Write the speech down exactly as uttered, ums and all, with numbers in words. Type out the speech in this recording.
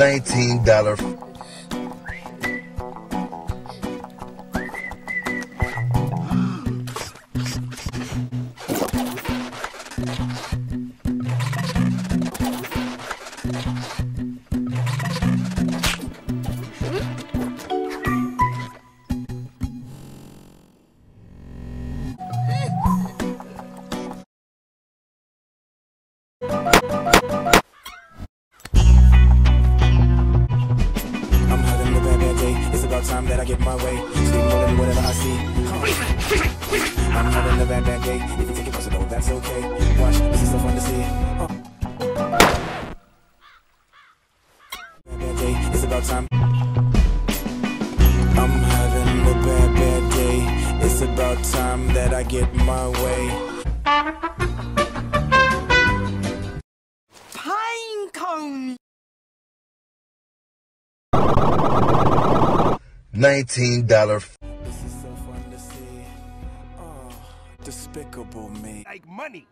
nineteen dollars. Time that I get my way, sleep more than whatever I see. I'm having a bad, bad day. If you take it personal, that's okay. Watch, this is so fun to see. Oh. Bad, bad day. It's about time. I'm having a bad, bad day. It's about time that I get my way. Pine cone. nineteen dollars. This is so fun to see. Oh, Despicable Me. Like money.